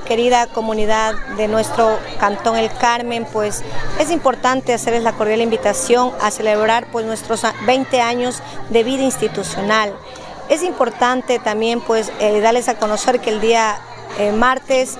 querida comunidad de nuestro Cantón El Carmen, pues es importante hacerles la cordial invitación a celebrar pues nuestros 20 años de vida institucional. Es importante también pues darles a conocer que el día martes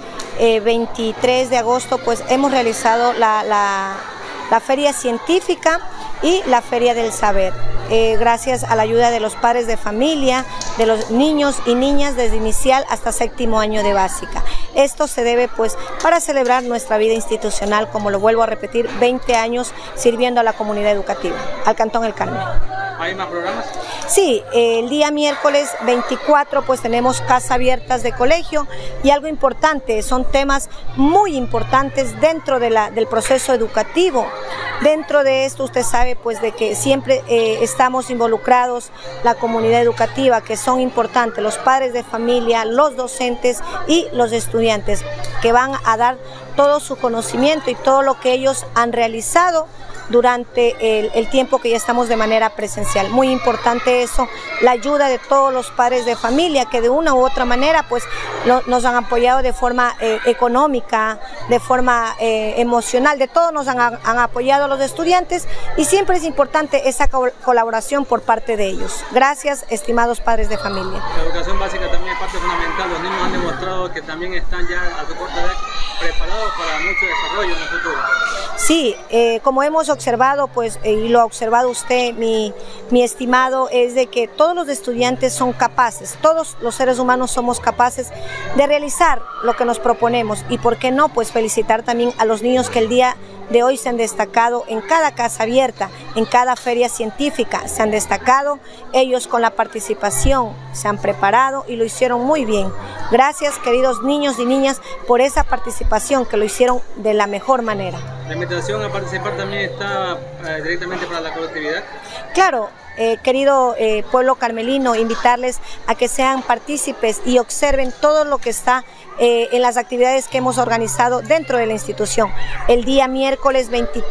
23 de agosto pues hemos realizado la feria científica y la feria del saber, gracias a la ayuda de los padres de familia, de los niños y niñas desde inicial hasta 7º año de básica. Esto se debe pues para celebrar nuestra vida institucional, como lo vuelvo a repetir, 20 años sirviendo a la comunidad educativa, al Cantón El Carmen. ¿Hay más programas? Sí, el día miércoles 24 pues tenemos casas abiertas de colegio y algo importante, son temas muy importantes dentro del proceso educativo. Dentro de esto usted sabe pues de que siempre estamos involucrados la comunidad educativa, que son importantes los padres de familia, los docentes y los estudiantes, que van a dar todo su conocimiento y todo lo que ellos han realizado durante el tiempo que ya estamos de manera presencial. Muy importante eso, la ayuda de todos los padres de familia que de una u otra manera pues nos han apoyado de forma económica, de forma emocional, de todo nos han apoyado a los estudiantes y siempre es importante esa colaboración por parte de ellos. Gracias, estimados padres de familia. La educación básica también es parte fundamental, los niños han demostrado que también están ya a su corta edad preparados para mucho desarrollo en el futuro. Sí, como hemos observado, pues, y lo ha observado usted, mi estimado, es de que todos los estudiantes son capaces, todos los seres humanos somos capaces de realizar lo que nos proponemos y por qué no, pues felicitar también a los niños que el día de hoy se han destacado en cada casa abierta, en cada feria científica, se han destacado, ellos con la participación se han preparado y lo hicieron muy bien. Gracias, queridos niños y niñas, por esa participación que lo hicieron de la mejor manera. ¿La invitación a participar también está directamente para la colectividad? Claro, querido pueblo carmelino, invitarles a que sean partícipes y observen todo lo que está en las actividades que hemos organizado dentro de la institución. El día miércoles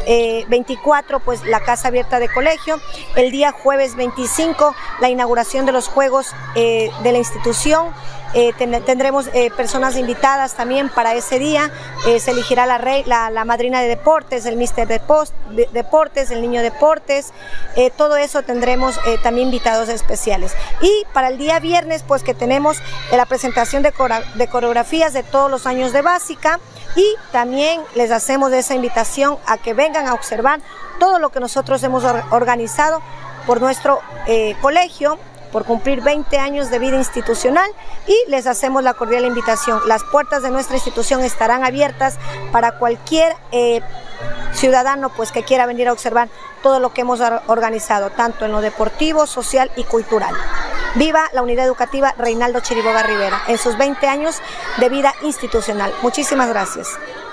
24, pues la casa abierta de colegio. El día jueves 25, la inauguración de los juegos de la institución. Tendremos personas invitadas también para ese día. Se elegirá la madrina de deportes, el mister deportes, el niño deportes. Todo eso tendremos también invitados especiales. Y para el día viernes, pues que tenemos la presentación de coreografías de todos los años de básica y también les hacemos esa invitación a que vengan a observar todo lo que nosotros hemos organizado por nuestro colegio, por cumplir 20 años de vida institucional y les hacemos la cordial invitación. Las puertas de nuestra institución estarán abiertas para cualquier ciudadano pues que quiera venir a observar todo lo que hemos organizado, tanto en lo deportivo, social y cultural. Viva la unidad educativa Reinaldo Chiriboga Rivera en sus 20 años de vida institucional. Muchísimas gracias.